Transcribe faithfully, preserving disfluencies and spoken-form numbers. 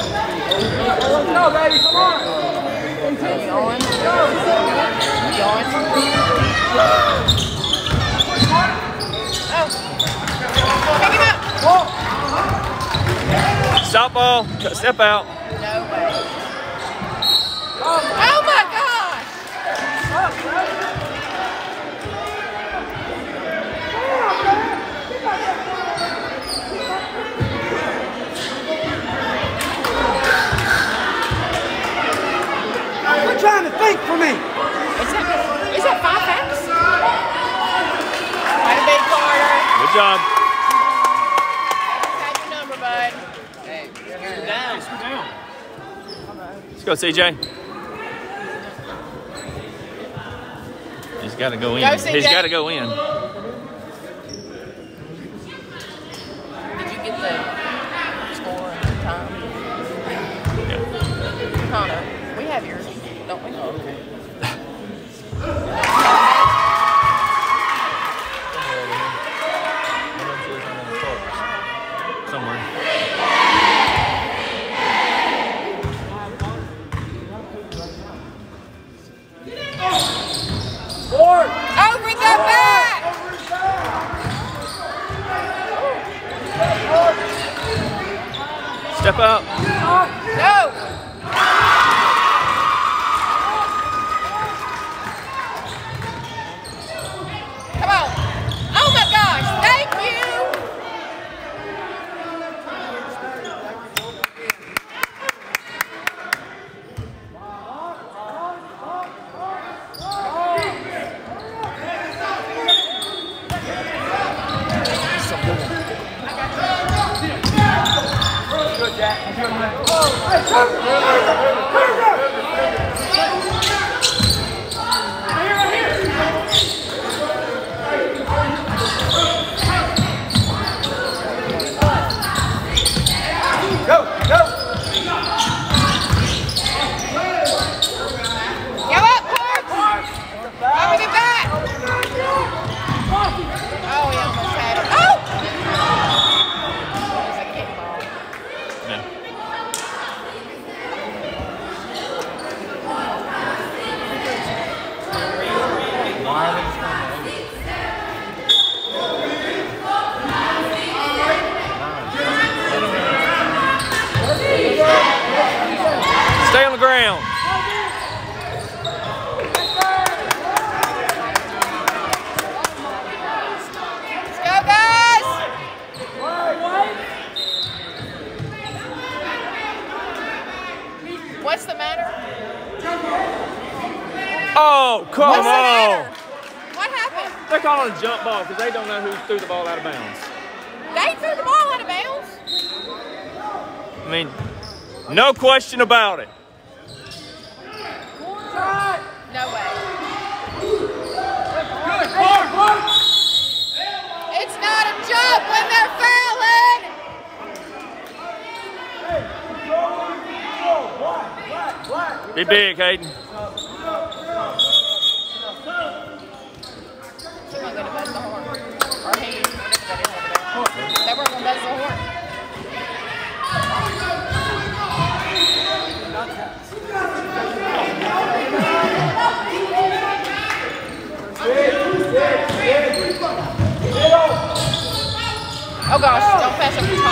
go, baby, come on. Going. Going. Oh. Pick him up. Stop ball. Step out. No way. Oh my gosh. Quit trying to think for me. Is that, is that five facts? Way to be, Carter. Good job. Have your number, bud. Hey, you're down. Let's go, C J. He's got to go in. Go, C J. He's got to go in. Did you get the score and the time? Yeah. Connor, we have yours, don't we? Oh, okay. Somewhere. Forward. Over the back! Step out. No! Come on! Oh my gosh! Thank you! Good, Jack. Good, man. Go, go. Go up, Clark! Over the back! Oh, he almost had it. Oh! It was a kickball. Yeah. Stay on the ground. Let's go, guys! What's the matter? Oh, come What's the on. matter? What happened? They're calling a jump ball because they don't know who threw the ball out of bounds. They threw the ball out of bounds. I mean, no question about it. No way. Good, forward, forward. It's not a jump when they're fouling. Be big, Hayden. Someone gonna buzz the horn. Or he, whatever that is over there. They weren't gonna buzz the horn. Oh gosh, don't pass up the top.